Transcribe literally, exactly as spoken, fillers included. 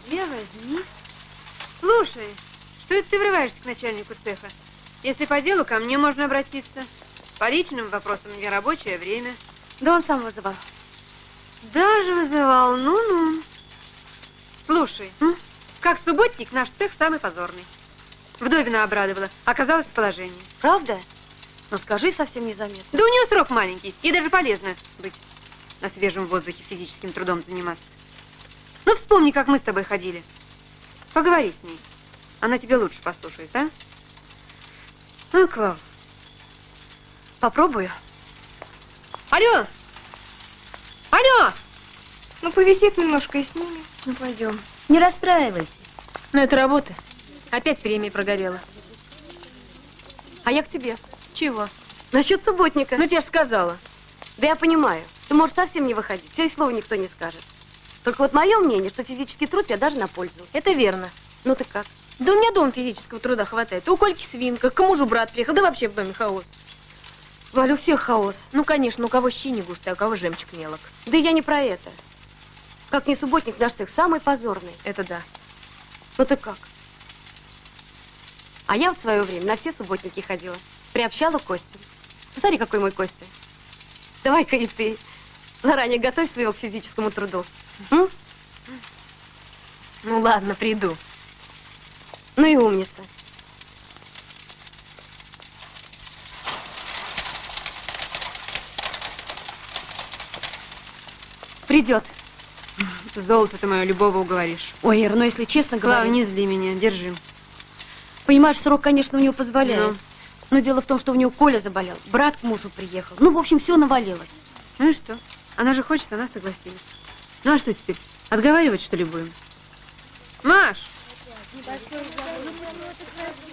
себе возьми. Слушай, что это ты врываешься к начальнику цеха? Если по делу, ко мне можно обратиться. По личным вопросам не рабочее время. Да он сам вызывал. Даже вызывал, ну-ну. Слушай, м? Как субботник наш цех самый позорный. Вдовина обрадовала, оказалась в положении. Правда? Ну скажи, совсем незаметно. Да у нее срок маленький, ей даже полезно быть на свежем воздухе физическим трудом заниматься. Ну вспомни, как мы с тобой ходили. Поговори с ней. Она тебя лучше послушает, а? Ну, Клав. Попробую. Алло! Алло! Ну, повисит немножко и снимем. Ну, пойдем. Не расстраивайся. Ну, это работа. Опять премия прогорела. А я к тебе. Чего? Насчет субботника. Ну, тебе же сказала. Да я понимаю. Ты можешь совсем не выходить. Тебе и слова никто не скажет. Только вот мое мнение, что физический труд тебе даже на пользу. Это верно. Ну ты как? Да у меня дома физического труда хватает. У Кольки свинка, к мужу брат приехал, да вообще в доме хаос. Валь, у всех хаос. Ну, конечно, у кого щи не густые, а у кого жемчуг мелок. Да я не про это. Как не субботник, наш цех самый позорный. Это да. Ну ты как? А я в свое время на все субботники ходила. Приобщала Костю. Посмотри, какой мой Костя. Давай-ка и ты заранее готовь своего к физическому труду. М? Ну ладно, приду. Ну и умница. Придет. Золото ты мое, любого уговоришь. Ой, Ира, ну если честно Клава, говоря... не зли меня, держи. Понимаешь, срок, конечно, у него позволяет. Ну. Но дело в том, что у него Коля заболел, брат к мужу приехал. Ну, в общем, все навалилось. Ну и что? Она же хочет, она согласилась. Ну а что теперь? Отговаривать, что ли, будем? Маш!